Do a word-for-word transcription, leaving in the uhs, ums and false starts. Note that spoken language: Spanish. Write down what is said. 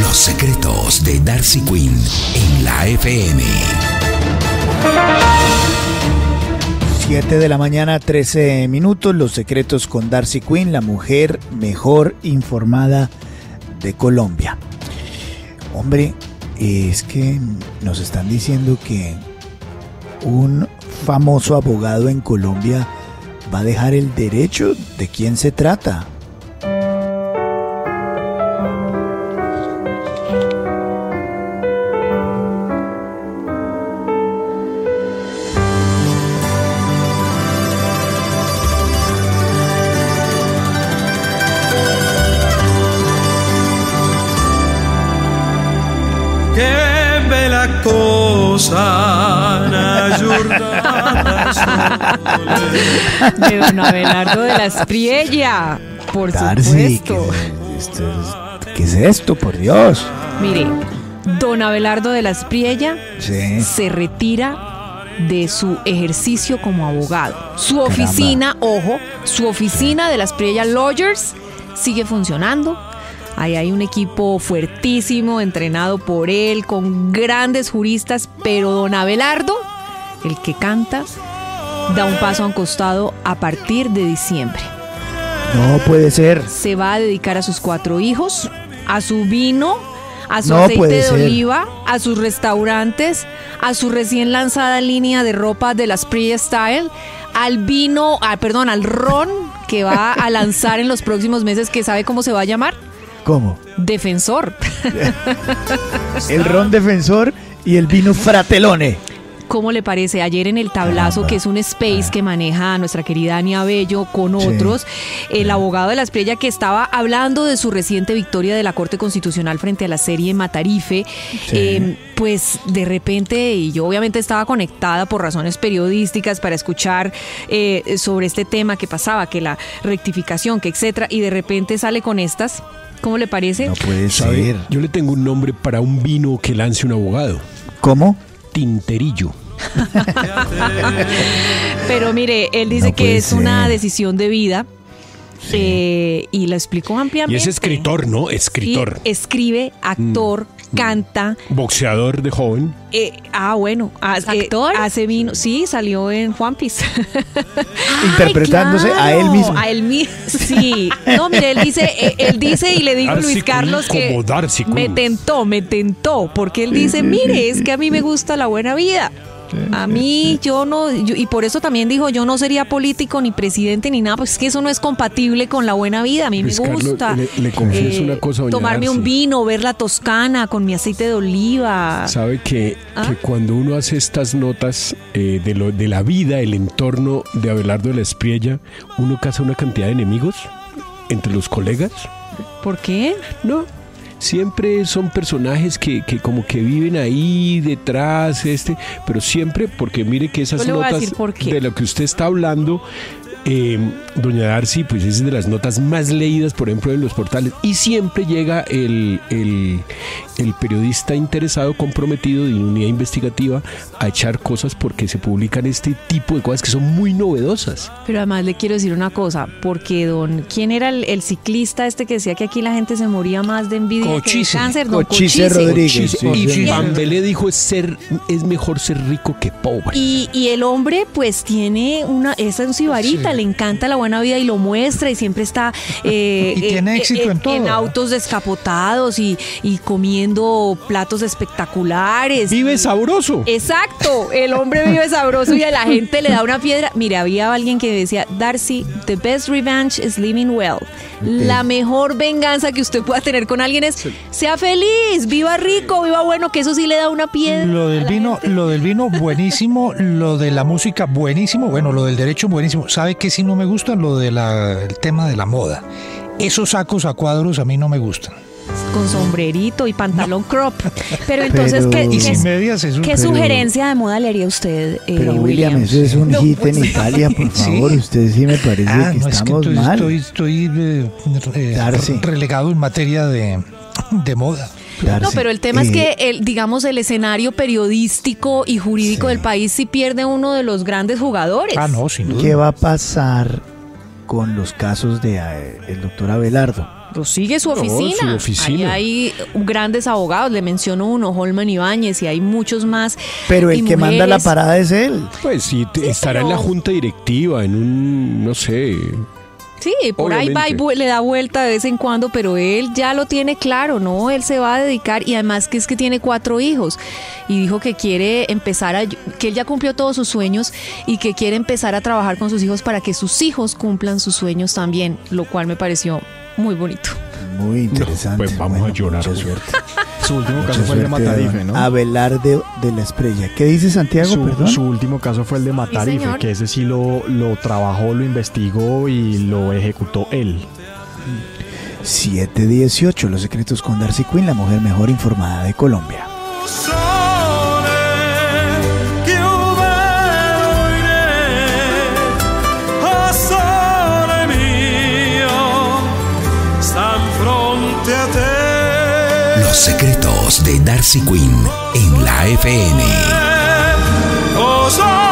Los secretos de Darcy Quinn en la F M. siete de la mañana, trece minutos. Los secretos con Darcy Quinn, la mujer mejor informada de Colombia. Hombre, es que nos están diciendo que un famoso abogado en Colombia va a dejar el derecho. ¿De quién se trata? De don Abelardo de la Espriella, por Darcy, supuesto. ¿qué, esto es, ¿Qué es esto, por Dios? Mire, don Abelardo de la Espriella Sí. se retira de su ejercicio como abogado. Su Caramba. oficina, ojo, su oficina de la Espriella Lawyers sigue funcionando. Ahí hay un equipo fuertísimo, entrenado por él, con grandes juristas, pero don Abelardo, el que canta, da un paso a un costado a partir de diciembre. No puede ser. Se va a dedicar a sus cuatro hijos, a su vino, a su No aceite puede de ser. oliva, a sus restaurantes, a su recién lanzada línea de ropa de la Espriella Style, al vino, ah, perdón, al ron que va a lanzar en los próximos meses, que ¿sabe cómo se va a llamar? ¿Cómo? Defensor. El ron Defensor y el vino Fratelone. ¿Cómo le parece? Ayer en el Tablazo, Caramba. que es un space que maneja nuestra querida Ania Bello con Sí. otros, el abogado de la Espriella, que estaba hablando de su reciente victoria de la Corte Constitucional frente a la serie Matarife, Sí. eh, pues de repente, y yo obviamente estaba conectada por razones periodísticas para escuchar eh, sobre este tema que pasaba, que la rectificación, que etcétera, y de repente sale con estas. ¿Cómo le parece? No puede ¿Sabe? ser. Yo le tengo un nombre para un vino que lance un abogado. ¿Cómo? Tinterillo. Pero mire, él dice No que puede es una ser. decisión de vida. Eh, y la explicó Y ampliamente. es escritor, ¿no? Escritor. Sí, escribe, actor, canta. Boxeador de joven. eh, ah, bueno. ha- ¿Actor? eh, hace vino. Sí, salió en One Piece. Interpretándose a él mismo. A él mismo. Sí. No, mire, él dice, eh, él dice y le digo a Darcy Luis Carlos Quinn que como Darcy Quinn. me tentó, me tentó. Porque él dice, mire, es que a mí me gusta la buena vida. A mí yo no, yo- y por eso también dijo, yo no sería político ni presidente ni nada, pues es que eso no es compatible con la buena vida, a mí Luis me Carlos, gusta. le- le confieso una cosa, doña Tomarme un Darcy. vino, ver la Toscana con mi aceite de oliva. Sabe que, ¿Ah? que cuando uno hace estas notas eh, de, lo, de la vida, el entorno de Abelardo de la Espriella, uno caza una cantidad de enemigos entre los colegas. ¿Por qué? No, siempre son personajes que, que como que viven ahí detrás, este, pero siempre, porque mire que esas Yo le voy a notas decir por qué. de lo que usted está hablando, eh, doña Darcy, pues es de las notas más leídas, por ejemplo, en los portales, y siempre llega el, el, el periodista interesado, comprometido de unidad investigativa, a echar cosas porque se publican este tipo de cosas que son muy novedosas. Pero además le quiero decir una cosa, porque don, ¿quién era el, el ciclista este que decía que aquí la gente se moría más de envidia que de Cochise. cáncer? Don Cochise Rodríguez. Cochise, sí, y sí. Pambelé dijo es ser es mejor ser rico que pobre. Y, y el hombre pues tiene una, esa es un sibarita, Sí. le encanta la buena vida y lo muestra y siempre está eh, Y tiene éxito en todo. en autos descapotados y, y comiendo platos espectaculares. Vive sabroso. Exacto, el hombre vive sabroso y a la gente le da una piedra. Mire, había alguien que decía, Darcy, the best revenge is living well. La mejor venganza que usted pueda tener con alguien es, sea feliz, viva rico, viva bueno, que eso sí le da una piedra. Lo a del la vino, gente. lo del vino buenísimo, lo de la música buenísimo, bueno, lo del derecho buenísimo. ¿Sabe qué sí no me gusta? Lo del tema de la moda. Esos sacos a cuadros a mí no me gustan. Con sombrerito y pantalón crop. Pero entonces, Pero- ¿qué, Y qué- sin medias es un... qué pero- sugerencia de moda le haría usted, eh, Pero William, William? eso es un No, hit pues, en Italia, por Sí. favor. Usted sí me parece Ah, que no, es que estamos estoy, mal. estoy, estoy, eh, eh, Darcy. relegado en materia de, de moda. Darcy, No, pero el tema es eh, que, el, digamos, el escenario periodístico y jurídico Sí. del país sí pierde uno de los grandes jugadores. Ah, no, sin duda. ¿Qué va a pasar con los casos de eh, el doctor Abelardo? Lo sigue su No, oficina. su oficina. Ahí hay grandes abogados, le menciono uno, Holman Ibáñez, y hay muchos más. Pero el y que manda la mujeres. parada es él. Pues sí, te- Sí, estará pero- en la junta directiva, en un, no sé. Sí, por ahí va y Obviamente. vu- le da vuelta de vez en cuando, pero él ya lo tiene claro, ¿no? Él se va a dedicar y además que es que tiene cuatro hijos y dijo que quiere empezar a, que él ya cumplió todos sus sueños y que quiere empezar a trabajar con sus hijos para que sus hijos cumplan sus sueños también, lo cual me pareció muy bonito. Muy interesante. pues vamos a llorar. Mucha suerte. Su último Mucha caso fue el de suerte, Matarife, don ¿no? Abelardo de la Espriella. ¿Qué dice Santiago, Su, perdón? su último caso fue el de Matarife, señor. que ese sí lo, lo trabajó, lo investigó y lo ejecutó él. siete dieciocho, Los secretos con Darcy Quinn, la mujer mejor informada de Colombia. Los secretos de Darcy Quinn en la F M. Oh,